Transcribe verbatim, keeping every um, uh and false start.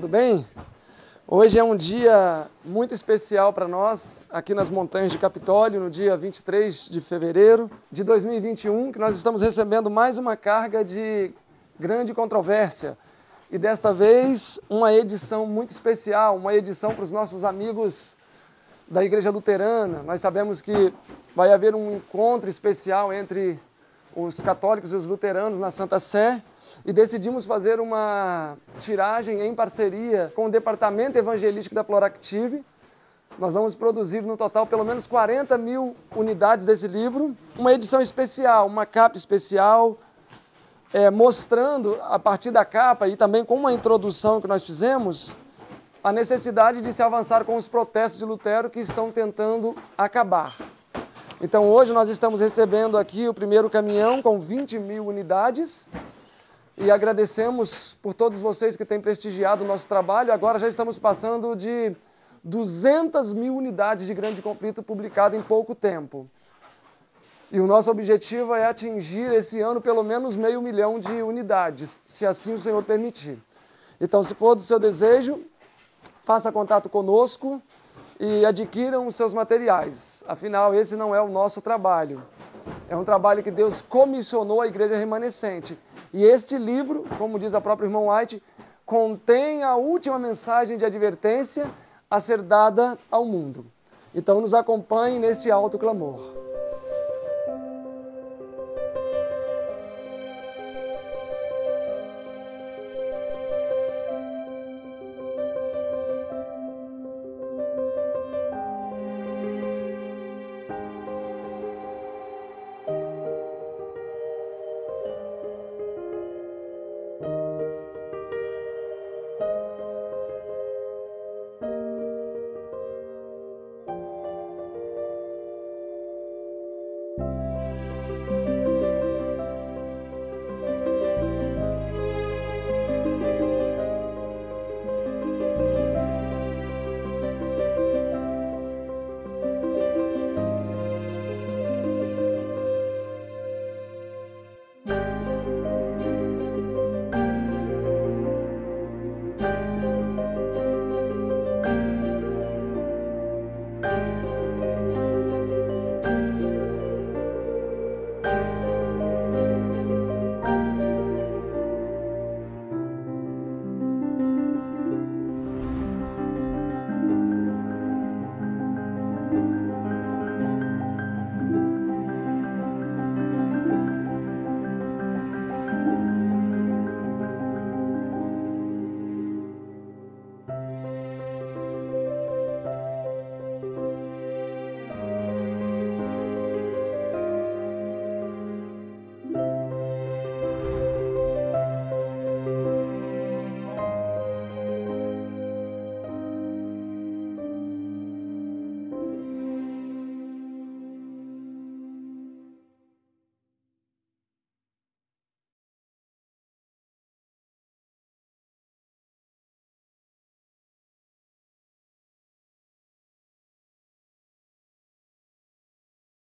tudo bem? Hoje é um dia muito especial para nós, aqui nas montanhas de Capitólio, no dia vinte e três de fevereiro de dois mil e vinte e um, que nós estamos recebendo mais uma carga de grande controvérsia. E desta vez, uma edição muito especial, uma edição para os nossos amigos da Igreja Luterana. Nós sabemos que vai haver um encontro especial entre os católicos e os luteranos na Santa Sé, e decidimos fazer uma tiragem em parceria com o Departamento Evangelístico da Pluractive. Nós vamos produzir no total pelo menos quarenta mil unidades desse livro, uma edição especial, uma capa especial, é, mostrando a partir da capa e também com uma introdução que nós fizemos, a necessidade de se avançar com os protestos de Lutero que estão tentando acabar. Então hoje nós estamos recebendo aqui o primeiro caminhão com vinte mil unidades, e agradecemos por todos vocês que têm prestigiado o nosso trabalho. Agora já estamos passando de duzentas mil unidades de Grande Conflito publicado em pouco tempo. E o nosso objetivo é atingir esse ano pelo menos meio milhão de unidades, se assim o Senhor permitir. Então, se for do seu desejo, faça contato conosco e adquiram os seus materiais. Afinal, esse não é o nosso trabalho. É um trabalho que Deus comissionou à Igreja Remanescente. E este livro, como diz a própria irmã White, contém a última mensagem de advertência a ser dada ao mundo. Então nos acompanhe neste alto clamor.